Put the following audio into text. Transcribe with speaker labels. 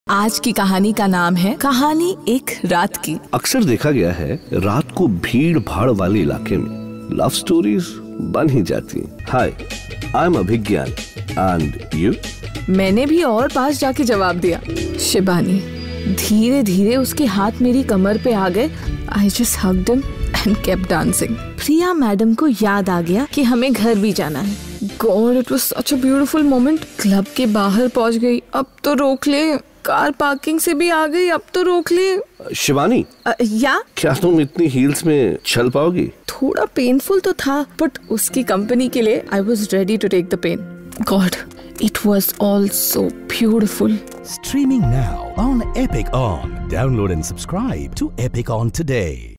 Speaker 1: आज की कहानी का नाम है कहानी एक रात की।
Speaker 2: अक्सर देखा गया है रात को भीड़ भाड़ वाले इलाके में लव स्टोरीज बन ही जाती हैं। Hi, I am Abhigyan and you.
Speaker 1: मैंने भी और पास जाके जवाब दिया, शिबानी। धीरे धीरे उसके हाथ मेरी कमर पे आ गए। I just hugged him and kept dancing. Priya madam को याद आ गया कि हमें घर भी जाना है। God, it was such a beautiful moment. Club के बाहर पहुंच गई, अब तो रोक ले। कार पार्किंग से भी आ गई, अब तो रोक ले।
Speaker 2: शिवानी,
Speaker 1: या
Speaker 2: क्या तुम इतनी हील्स में चल पाओगी?
Speaker 1: थोड़ा पेनफुल तो था, बट उसकी कंपनी के लिए I was ready to take the pain. God, it was all so beautiful.
Speaker 3: Streaming now on Epic On. Download and subscribe to Epic On today.